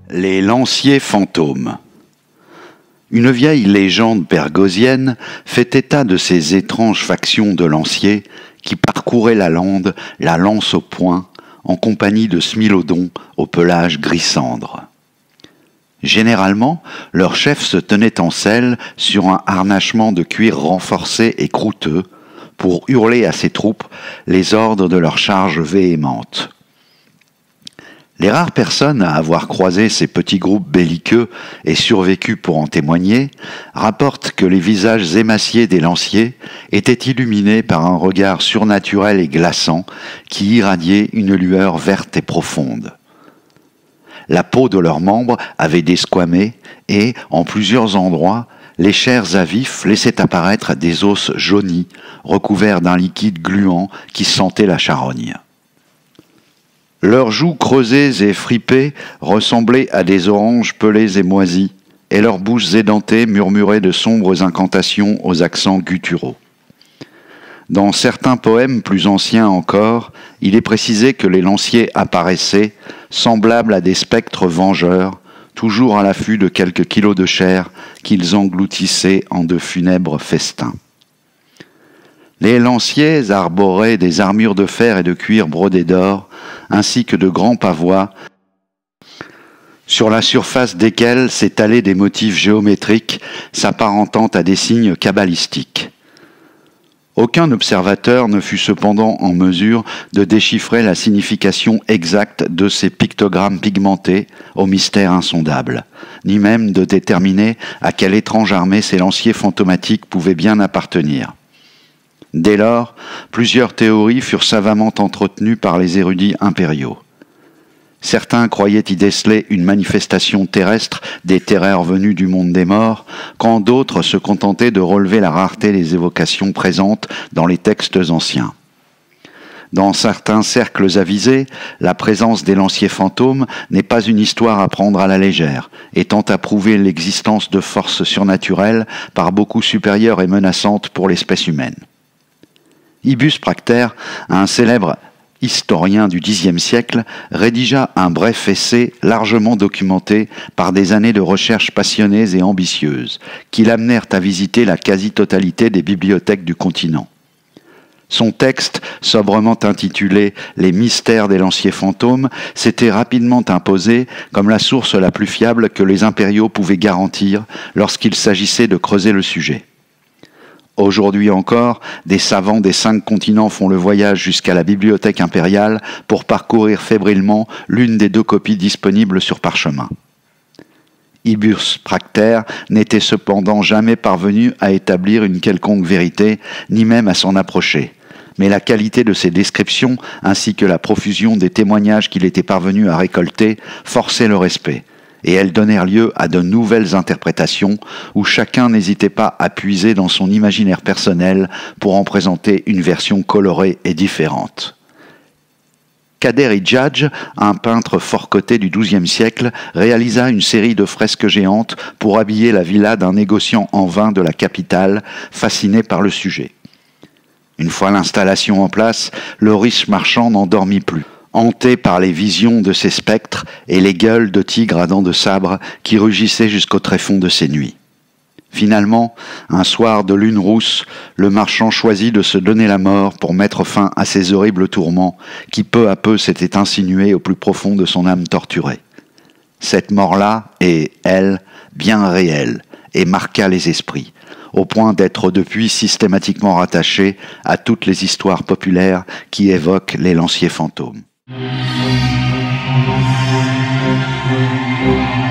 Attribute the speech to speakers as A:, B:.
A: Les lanciers fantômes. Une vieille légende pergosienne fait état de ces étranges factions de lanciers qui parcouraient la lande, la lance au poing, en compagnie de smilodons au pelage gris-cendre. Généralement, leur chef se tenait en selle sur un harnachement de cuir renforcé et croûteux pour hurler à ses troupes les ordres de leur charge véhémente. Les rares personnes à avoir croisé ces petits groupes belliqueux et survécu pour en témoigner rapportent que les visages émaciés des lanciers étaient illuminés par un regard surnaturel et glaçant qui irradiait une lueur verte et profonde. La peau de leurs membres avait desquamé et, en plusieurs endroits, les chairs à vif laissaient apparaître des os jaunis, recouverts d'un liquide gluant qui sentait la charogne. Leurs joues creusées et fripées ressemblaient à des oranges pelées et moisies, et leurs bouches édentées murmuraient de sombres incantations aux accents gutturaux. Dans certains poèmes plus anciens encore, il est précisé que les lanciers apparaissaient, semblables à des spectres vengeurs, toujours à l'affût de quelques kilos de chair qu'ils engloutissaient en de funèbres festins. Les lanciers arboraient des armures de fer et de cuir brodées d'or, ainsi que de grands pavois, sur la surface desquels s'étalaient des motifs géométriques s'apparentant à des signes kabbalistiques. Aucun observateur ne fut cependant en mesure de déchiffrer la signification exacte de ces pictogrammes pigmentés au mystère insondable, ni même de déterminer à quelle étrange armée ces lanciers fantomatiques pouvaient bien appartenir. Dès lors, plusieurs théories furent savamment entretenues par les érudits impériaux. Certains croyaient y déceler une manifestation terrestre des terreurs venues du monde des morts, quand d'autres se contentaient de relever la rareté des évocations présentes dans les textes anciens. Dans certains cercles avisés, la présence des lanciers fantômes n'est pas une histoire à prendre à la légère, étant à prouver l'existence de forces surnaturelles par beaucoup supérieures et menaçantes pour l'espèce humaine. Ibus Practer, un célèbre historien du Xe siècle, rédigea un bref essai largement documenté par des années de recherches passionnées et ambitieuses, qui l'amenèrent à visiter la quasi-totalité des bibliothèques du continent. Son texte, sobrement intitulé « Les mystères des lanciers fantômes », s'était rapidement imposé comme la source la plus fiable que les impériaux pouvaient garantir lorsqu'il s'agissait de creuser le sujet. Aujourd'hui encore, des savants des 5 continents font le voyage jusqu'à la bibliothèque impériale pour parcourir fébrilement l'une des 2 copies disponibles sur parchemin. Ibus Practer n'était cependant jamais parvenu à établir une quelconque vérité, ni même à s'en approcher. Mais la qualité de ses descriptions, ainsi que la profusion des témoignages qu'il était parvenu à récolter, forçaient le respect. Et elles donnèrent lieu à de nouvelles interprétations où chacun n'hésitait pas à puiser dans son imaginaire personnel pour en présenter une version colorée et différente. Kader Idjadj, un peintre fort coté du XIIe siècle, réalisa une série de fresques géantes pour habiller la villa d'un négociant en vin de la capitale, fasciné par le sujet. Une fois l'installation en place, le riche marchand n'en dormit plus, hanté par les visions de ces spectres et les gueules de tigres à dents de sabre qui rugissaient jusqu'au tréfonds de ses nuits. Finalement, un soir de lune rousse, le marchand choisit de se donner la mort pour mettre fin à ces horribles tourments qui peu à peu s'étaient insinués au plus profond de son âme torturée. Cette mort-là est, elle, bien réelle et marqua les esprits, au point d'être depuis systématiquement rattachée à toutes les histoires populaires qui évoquent les lanciers fantômes.